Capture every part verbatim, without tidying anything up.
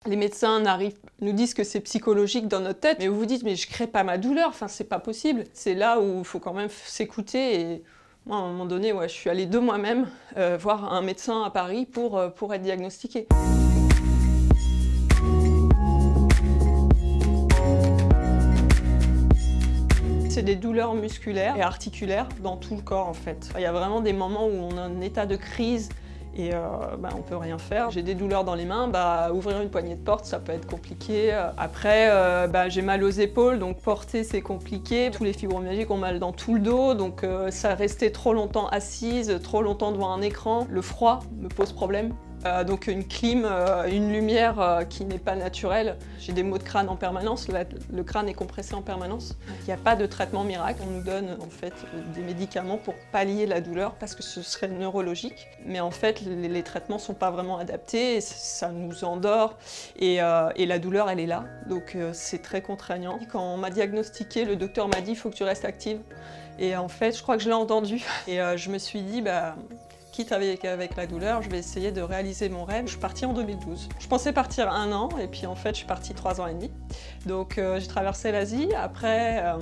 Les médecins n'arrivent, nous disent que c'est psychologique dans notre tête, mais vous vous dites, mais je crée pas ma douleur, enfin c'est pas possible. C'est là où il faut quand même s'écouter et moi, à un moment donné, ouais, je suis allée de moi-même euh, voir un médecin à Paris pour, euh, pour être diagnostiquée. C'est des douleurs musculaires et articulaires dans tout le corps en fait. Il y a vraiment des moments où on a un état de crise et euh, bah, on peut rien faire. J'ai des douleurs dans les mains, bah, ouvrir une poignée de porte ça peut être compliqué. Après euh, bah, j'ai mal aux épaules, donc porter c'est compliqué. Tous les fibromyalgiques ont mal dans tout le dos, donc euh, ça restait trop longtemps assise, trop longtemps devant un écran. Le froid me pose problème. Euh, donc une clim, euh, une lumière euh, qui n'est pas naturelle. J'ai des maux de crâne en permanence, le, le crâne est compressé en permanence. Il n'y a pas de traitement miracle, on nous donne en fait des médicaments pour pallier la douleur parce que ce serait neurologique. Mais en fait les, les traitements ne sont pas vraiment adaptés, ça nous endort et, euh, et la douleur elle est là. Donc euh, c'est très contraignant. Quand on m'a diagnostiqué, le docteur m'a dit il faut que tu restes active. Et en fait je crois que je l'ai entendu et euh, je me suis dit bah, quitte avec, avec la douleur, je vais essayer de réaliser mon rêve. Je suis partie en deux mille douze. Je pensais partir un an et puis en fait je suis partie trois ans et demi. Donc euh, j'ai traversé l'Asie, après euh,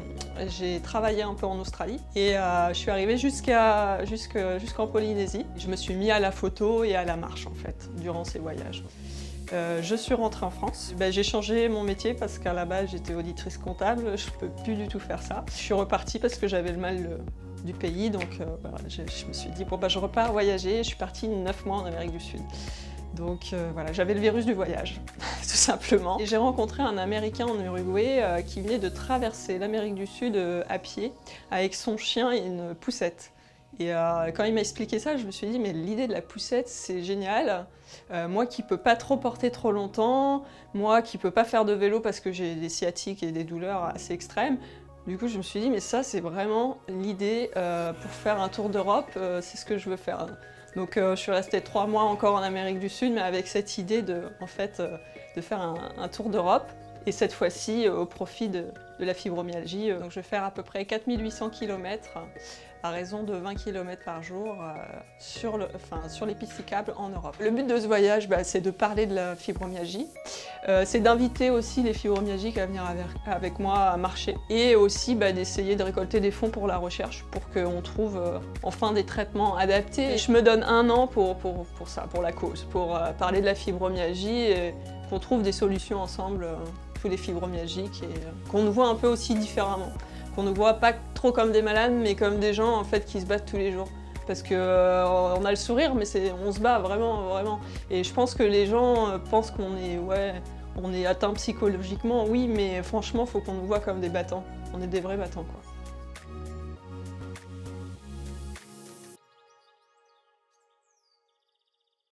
j'ai travaillé un peu en Australie et euh, je suis arrivée jusqu'à, jusqu'à, jusqu'en Polynésie. Je me suis mis à la photo et à la marche en fait, durant ces voyages. Euh, je suis rentrée en France. Ben, j'ai changé mon métier parce qu'à la base j'étais auditrice comptable, je peux plus du tout faire ça. Je suis repartie parce que j'avais le mal euh, du pays, donc euh, voilà, je, je me suis dit bon bah je repars voyager. Je suis partie neuf mois en Amérique du Sud. Donc euh, voilà, j'avais le virus du voyage, tout simplement. Et j'ai rencontré un Américain en Uruguay euh, qui venait de traverser l'Amérique du Sud euh, à pied avec son chien et une poussette. Et euh, quand il m'a expliqué ça, je me suis dit mais l'idée de la poussette c'est génial. Euh, moi qui peux pas trop porter trop longtemps, moi qui peux pas faire de vélo parce que j'ai des sciatiques et des douleurs assez extrêmes. Du coup je me suis dit mais ça c'est vraiment l'idée euh, pour faire un tour d'Europe, euh, c'est ce que je veux faire. Donc euh, je suis restée trois mois encore en Amérique du Sud mais avec cette idée de, en fait, euh, de faire un, un tour d'Europe. Et cette fois-ci euh, au profit de, de la fibromyalgie. Donc je vais faire à peu près quatre mille huit cents kilomètres à raison de vingt kilomètres par jour euh, sur, le, enfin, sur les pistes cyclables en Europe. Le but de ce voyage, bah, c'est de parler de la fibromyalgie. Euh, c'est d'inviter aussi les fibromyalgiques à venir avec, avec moi à marcher. Et aussi bah, d'essayer de récolter des fonds pour la recherche pour qu'on trouve euh, enfin des traitements adaptés. Et je me donne un an pour, pour, pour ça, pour la cause, pour euh, parler de la fibromyalgie et qu'on trouve des solutions ensemble. Euh, tous les fibromyalgiques et euh, qu'on nous voit un peu aussi différemment. Qu'on ne voit pas trop comme des malades, mais comme des gens en fait qui se battent tous les jours. Parce qu'on euh, a le sourire, mais on se bat vraiment, vraiment. Et je pense que les gens euh, pensent qu'on est, ouais, on est atteint psychologiquement, oui, mais franchement, il faut qu'on nous voit comme des battants. On est des vrais battants, quoi.